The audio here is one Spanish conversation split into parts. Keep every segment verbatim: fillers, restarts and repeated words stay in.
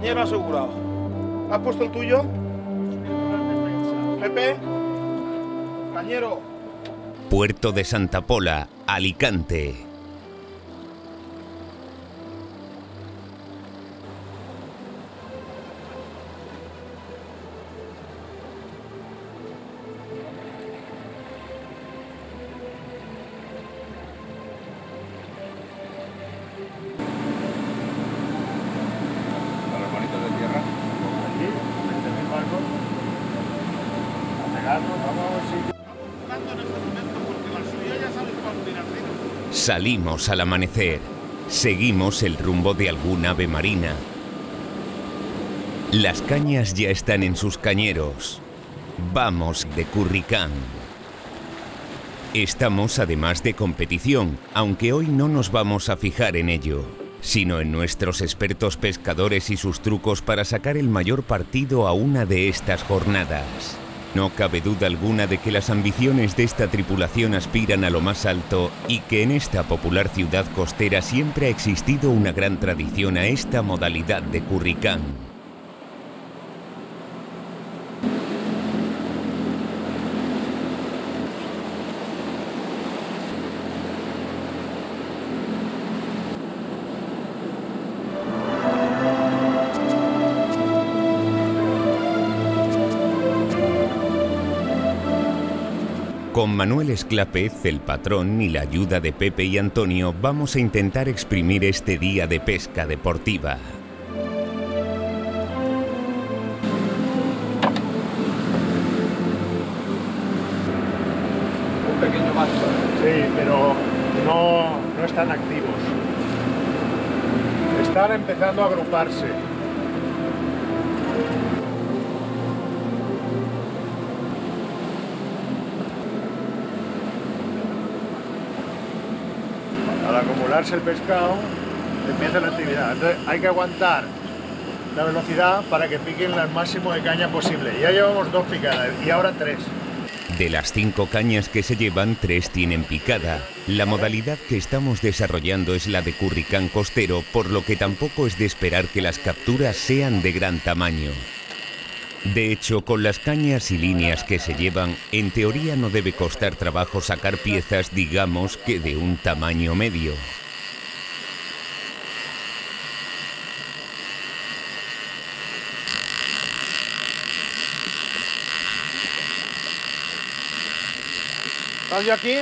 Cañero asegurado. ¿Has puesto el tuyo? Pepe. Cañero. Puerto de Santa Pola, Alicante. Salimos al amanecer. Seguimos el rumbo de algún ave marina. Las cañas ya están en sus cañeros. Vamos de curricán. Estamos además de competición, aunque hoy no nos vamos a fijar en ello, sino en nuestros expertos pescadores y sus trucos para sacar el mayor partido a una de estas jornadas. No cabe duda alguna de que las ambiciones de esta tripulación aspiran a lo más alto y que en esta popular ciudad costera siempre ha existido una gran tradición a esta modalidad de curricán. Con Manuel Esclápez, el patrón, y la ayuda de Pepe y Antonio, vamos a intentar exprimir este día de pesca deportiva. Un pequeño macho. Sí, pero no, no están activos. Están empezando a agruparse. Al acumularse el pescado, empieza la actividad. Entonces hay que aguantar la velocidad para que piquen el máximo de caña posible. Ya llevamos dos picadas y ahora tres. De las cinco cañas que se llevan, tres tienen picada. La modalidad que estamos desarrollando es la de curricán costero, por lo que tampoco es de esperar que las capturas sean de gran tamaño. De hecho, con las cañas y líneas que se llevan, en teoría no debe costar trabajo sacar piezas, digamos que de un tamaño medio. ¿Estás yo aquí?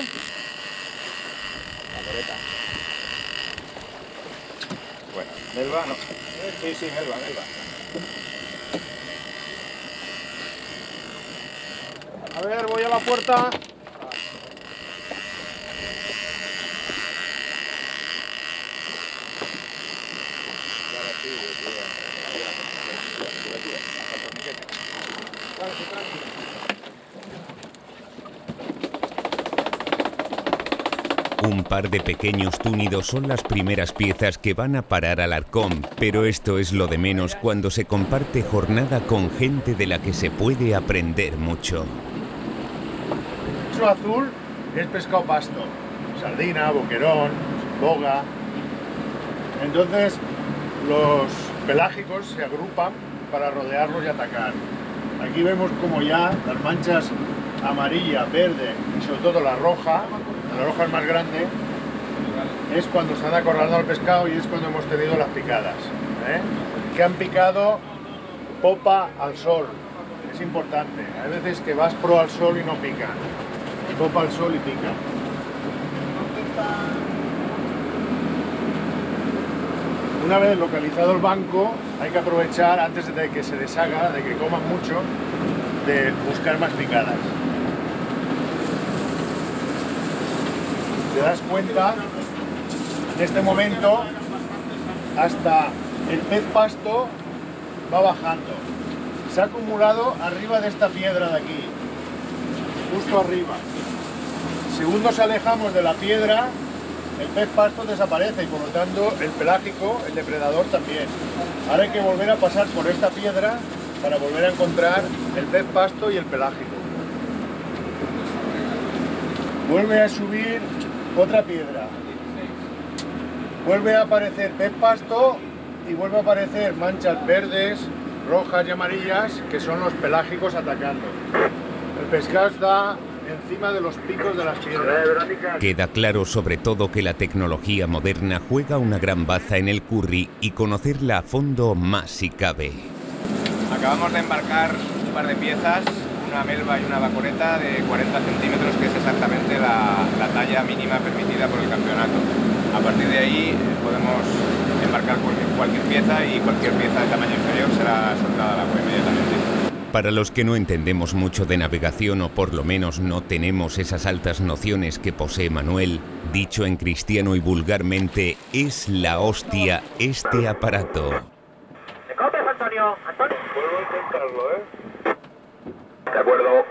La coreta. Bueno, Melba no. Sí, sí, Melba, Melba. A ver, voy a la puerta. Un par de pequeños túnidos son las primeras piezas que van a parar al arcón, pero esto es lo de menos cuando se comparte jornada con gente de la que se puede aprender mucho. El azul es pescado pasto, sardina, boquerón, boga. Entonces los pelágicos se agrupan para rodearlos y atacar. Aquí vemos como ya las manchas amarilla, verde y sobre todo la roja, la roja es más grande, es cuando están acorralando al pescado y es cuando hemos tenido las picadas, ¿eh? Que han picado popa al sol, es importante. Hay veces que vas pro al sol y no pican. Popa al sol y pica. Una vez localizado el banco, hay que aprovechar, antes de que se deshaga, de que coman mucho, de buscar más picadas. Te das cuenta, en este momento, hasta el pez pasto va bajando. Se ha acumulado arriba de esta piedra de aquí, justo arriba. Según nos alejamos de la piedra, el pez pasto desaparece y por lo tanto el pelágico, el depredador también. Ahora hay que volver a pasar por esta piedra para volver a encontrar el pez pasto y el pelágico. Vuelve a subir otra piedra. Vuelve a aparecer pez pasto y vuelve a aparecer manchas verdes, rojas y amarillas, que son los pelágicos atacando. El pescado está encima de los picos de las piedras. Queda claro sobre todo que la tecnología moderna juega una gran baza en el curry y conocerla a fondo más si cabe. Acabamos de embarcar un par de piezas, una melva y una vacoreta de cuarenta centímetros, que es exactamente la, la talla mínima permitida por el campeonato. A partir de ahí podemos embarcar cualquier, cualquier pieza y cualquier pieza de tamaño inferior será soltada al agua inmediatamente. Para los que no entendemos mucho de navegación o por lo menos no tenemos esas altas nociones que posee Manuel, dicho en cristiano y vulgarmente, es la hostia este aparato. ¿Me copias, Antonio? Antonio. Vuelvo a intentarlo, ¿eh? De acuerdo.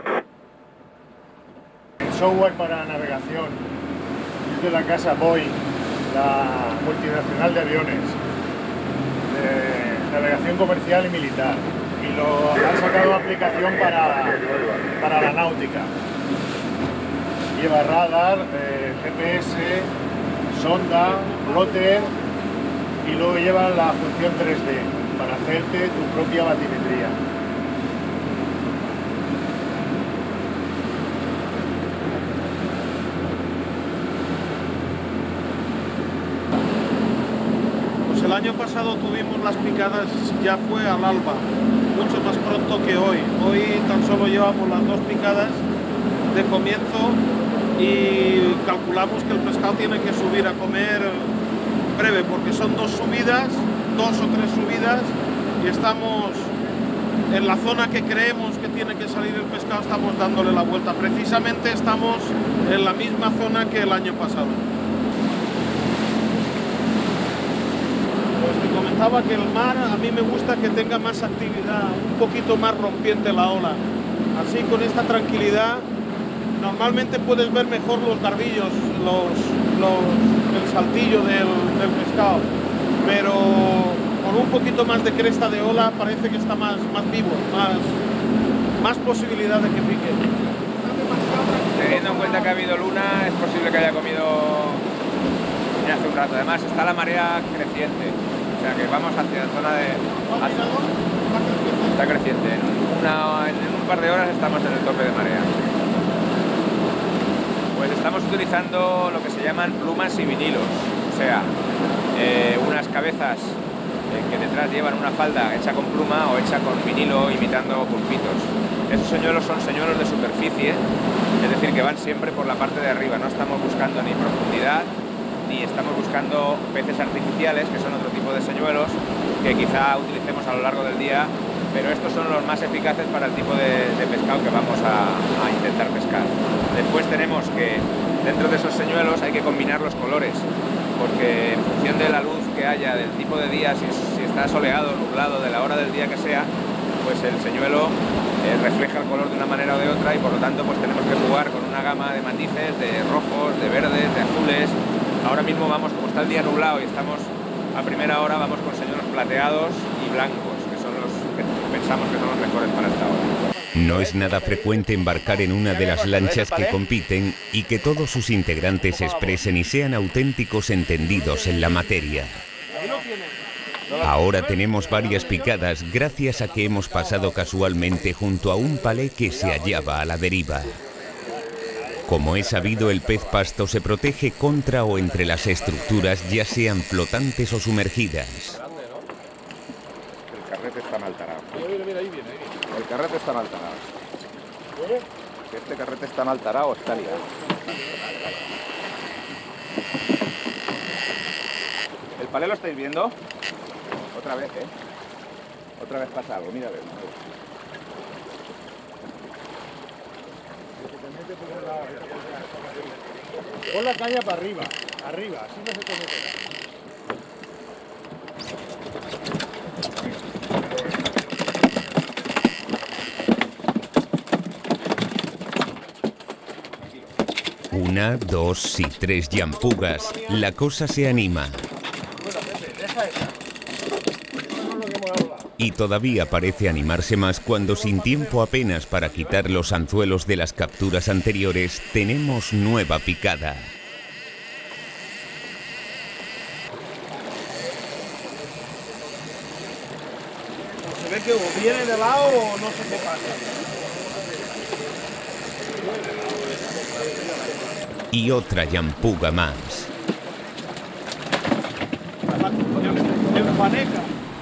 El software para navegación es de la casa Boeing, la multinacional de aviones, de navegación comercial y militar. Y lo han sacado aplicación para, para la náutica. Lleva radar, eh, G P S, sonda, plotter y luego lleva la función tres D para hacerte tu propia batimetría. Pues el año pasado tuvimos las picadas, ya fue al alba, mucho más pronto que hoy. Hoy tan solo llevamos las dos picadas de comienzo y calculamos que el pescado tiene que subir a comer breve, porque son dos subidas, dos o tres subidas, y estamos en la zona que creemos que tiene que salir el pescado, estamos dándole la vuelta. Precisamente estamos en la misma zona que el año pasado. Pues te comentaba que el mar a mí me gusta que tenga más actividad, un poquito más rompiente la ola. Así, con esta tranquilidad, normalmente puedes ver mejor los garbillos, los, los, el saltillo del, del pescado, pero con un poquito más de cresta de ola parece que está más, más vivo, más, más posibilidad de que pique. Teniendo en cuenta que ha habido luna, es posible que haya comido ya hace un rato. Además está la marea creciente, o sea que vamos hacia la zona de... Hacia, está creciente, en, una, en un par de horas estamos en el tope de marea. Pues estamos utilizando lo que se llaman plumas y vinilos, o sea, eh, unas cabezas eh, que detrás llevan una falda hecha con pluma o hecha con vinilo imitando pulpitos. Esos señuelos son señuelos de superficie, es decir, que van siempre por la parte de arriba. No estamos buscando ni profundidad, ni estamos buscando peces artificiales, que son otro tipo de señuelos que quizá utilicemos a lo largo del día, pero estos son los más eficaces para el tipo de, de pescado que vamos a, a intentar pescar. Después tenemos que dentro de esos señuelos hay que combinar los colores, porque en función de la luz que haya, del tipo de día, si, si está soleado, nublado, de la hora del día que sea, pues el señuelo eh, refleja el color de una manera o de otra, y por lo tanto pues tenemos que jugar con una gama de matices, de rojos, de verdes, de azules. Ahora mismo vamos, como está el día nublado y estamos a primera hora, vamos con señuelos plateados y blancos, que son los que pensamos que son los mejores para esta hora. No es nada frecuente embarcar en una de las lanchas que compiten y que todos sus integrantes expresen y sean auténticos entendidos en la materia. Ahora tenemos varias picadas gracias a que hemos pasado casualmente junto a un palé que se hallaba a la deriva. Como es sabido, el pez pasto se protege contra o entre las estructuras, ya sean flotantes o sumergidas. El carrete está mal tarado. El carrete está mal tarado. Si este carrete está mal tarado, está liado. ¿El palé lo estáis viendo? Otra vez, ¿eh? Otra vez pasa algo, mira a ver. Pon la caña para arriba, arriba, así no se te meterá. Una, dos y tres llampugas. La cosa se anima. Y todavía parece animarse más cuando, sin tiempo apenas para quitar los anzuelos de las capturas anteriores, tenemos nueva picada. que o viene de lado o no sé qué pasa. Y otra llampuga más. En Faneca.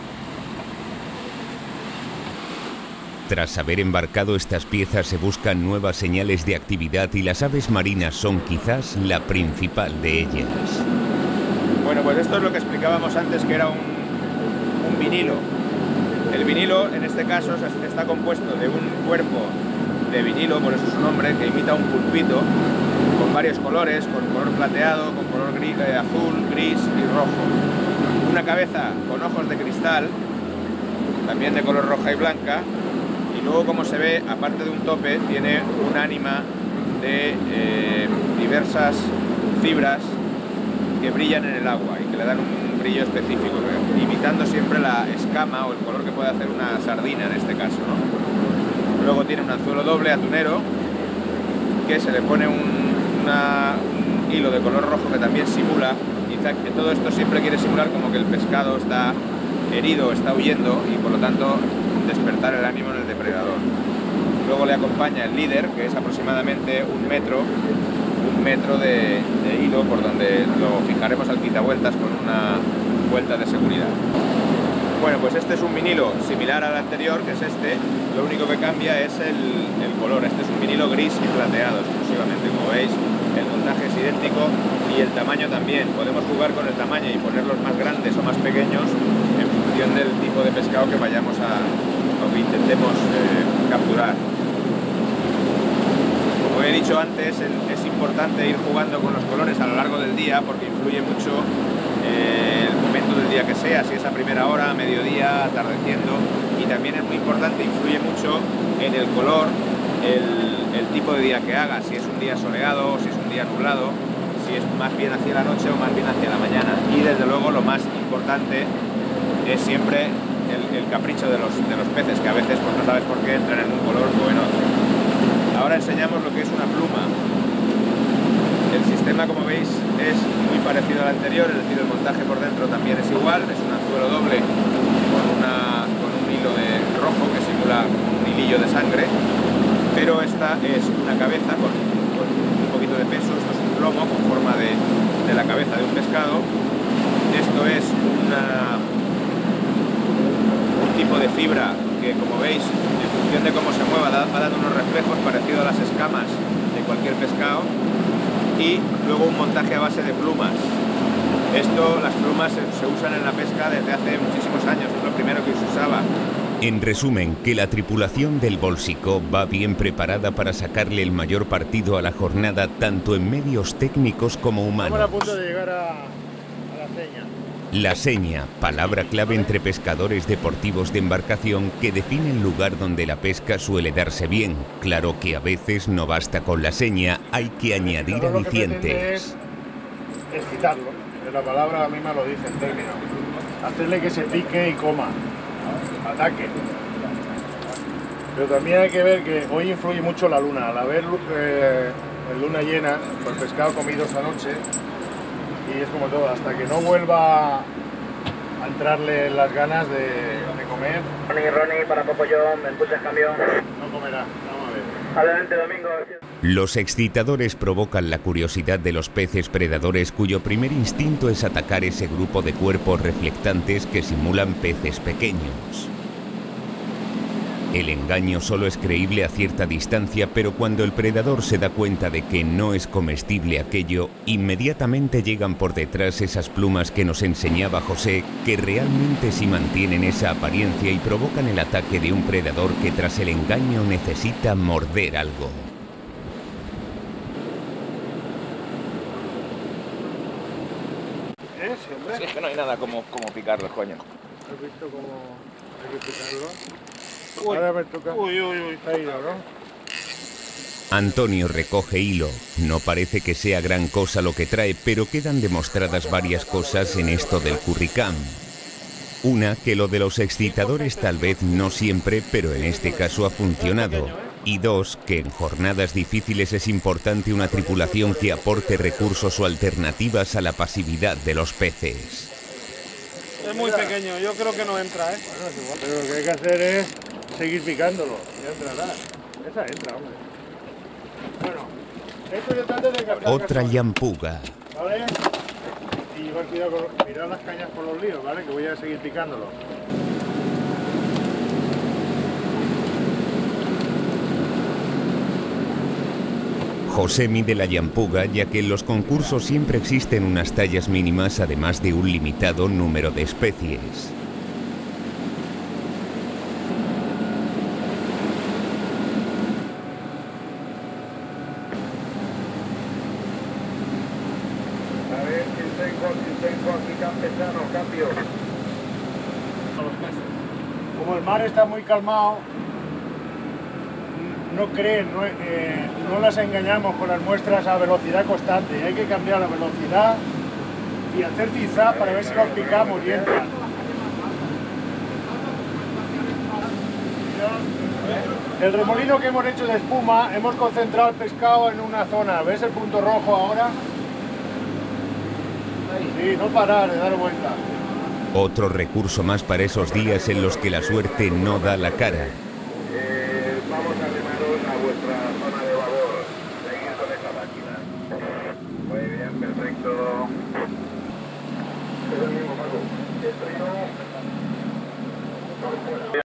Tras haber embarcado estas piezas se buscan nuevas señales de actividad y las aves marinas son quizás la principal de ellas. Bueno, pues esto es lo que explicábamos antes, que era un, un vinilo. El vinilo, en este caso, está compuesto de un cuerpo de vinilo, por eso su nombre, que imita un pulpito, con varios colores, con color plateado, con color gris, eh, azul, gris y rojo. Una cabeza con ojos de cristal, también de color roja y blanca, y luego, como se ve, aparte de un tope, tiene un ánima de eh, diversas fibras que brillan en el agua y que le dan un brillo específico, imitando siempre la escama o el color que puede hacer una sardina en este caso, ¿no? Luego tiene un anzuelo doble atunero, que se le pone un, una, un hilo de color rojo que también simula, y que todo esto siempre quiere simular como que el pescado está herido, está huyendo, y por lo tanto despertar el ánimo en el depredador. Luego le acompaña el líder, que es aproximadamente un metro, un metro de, de hilo, por donde lo fijaremos al quitavueltas con una vuelta de seguridad. Bueno, pues este es un vinilo similar al anterior, que es este. Lo único que cambia es el, el color. Este es un vinilo gris y plateado exclusivamente, como veis. El montaje es idéntico y el tamaño también. Podemos jugar con el tamaño y ponerlos más grandes o más pequeños en función del tipo de pescado que vayamos a, o que intentemos eh, capturar. Como he dicho antes, es importante ir jugando con los colores a lo largo del día, porque influye mucho eh, el momento del día que sea, si es a primera hora, a mediodía, atardeciendo, y también es muy importante, influye mucho en el color, el, el tipo de día que haga, si es un día soleado, si es un día nublado, si es más bien hacia la noche o más bien hacia la mañana. Y desde luego lo más importante es siempre el, el capricho de los, de los peces, que a veces pues no sabes por qué entran en un color o en otro. Ahora enseñamos lo que es una pluma. El sistema, como veis, es muy parecido al anterior, es decir, el montaje por dentro también es igual, es un anzuelo doble con, una, con un hilo de rojo que simula un hilillo de sangre, pero esta es una cabeza con, con un poquito de peso. Esto es un plomo con forma de, de la cabeza de un pescado. Esto es una, un tipo de fibra que, como veis, en función de cómo se mueva, va dando unos reflejos parecidos a las escamas de cualquier pescado. Y luego un montaje a base de plumas. Esto, las plumas se, se usan en la pesca desde hace muchísimos años, es lo primero que se usaba. En resumen, que la tripulación del Bolsicó va bien preparada para sacarle el mayor partido a la jornada, tanto en medios técnicos como humanos. Estamos a punto de llegar a, a la seña. La seña, palabra clave entre pescadores deportivos de embarcación, que define el lugar donde la pesca suele darse bien. Claro que a veces no basta con la seña, hay que añadir Todo alicientes. Lo que es excitarlo, la palabra misma lo dice en términos. Hacerle que se pique y coma, ataque. Pero también hay que ver que hoy influye mucho la luna. Al haber eh, luna llena, pues el pescado comido esta noche, y es como todo, hasta que no vuelva a entrarle las ganas de, de comer. Ronnie, Ronnie, para Popo John, me empujas cambio. No comerá, vamos a ver. Adelante, Domingo. Los excitadores provocan la curiosidad de los peces predadores, cuyo primer instinto es atacar ese grupo de cuerpos reflectantes que simulan peces pequeños. El engaño solo es creíble a cierta distancia, pero cuando el predador se da cuenta de que no es comestible aquello, inmediatamente llegan por detrás esas plumas que nos enseñaba José, que realmente sí mantienen esa apariencia y provocan el ataque de un predador que tras el engaño necesita morder algo. ¿Eh? Sí, hombre. Sí, es que no hay nada como, como picarlo, coño. ¿Has visto cómo hay que picarlo? Uy, Ahora me toca. uy, uy, uy. Está ido, ¿no? Antonio recoge hilo. No parece que sea gran cosa lo que trae, pero quedan demostradas varias cosas en esto del curricán. Una, que lo de los excitadores tal vez no siempre, pero en este caso ha funcionado. Y dos, que en jornadas difíciles es importante una tripulación que aporte recursos o alternativas a la pasividad de los peces. Es muy pequeño, yo creo que no entra, ¿eh? Bueno, es igual. Pero lo que hay que hacer es seguir picándolo. Ya entrará. Esa entra, hombre. Bueno, esto yo trato de captar. Otra llampuga. ¿Vale? Y llevar cuidado con... Mirad las cañas por los líos, ¿vale? Que voy a seguir picándolo. José mide la llampuga, ya que en los concursos siempre existen unas tallas mínimas, además de un limitado número de especies. A ver si tengo, si tengo aquí campesano, cambio. Como el mar está muy calmado, no creen, no, eh, no las engañamos con las muestras a velocidad constante. Hay que cambiar la velocidad y hacer tizar para ver si los picamos y entran. El remolino que hemos hecho de espuma, hemos concentrado el pescado en una zona. ¿Ves el punto rojo ahora? Sí, no parar, de dar vuelta. Otro recurso más para esos días en los que la suerte no da la cara. Eh, vamos a remaros a vuestra zona de babor. Seguid con esa máquina. Muy bien, perfecto. Es el mismo, Paco. Estoy yo.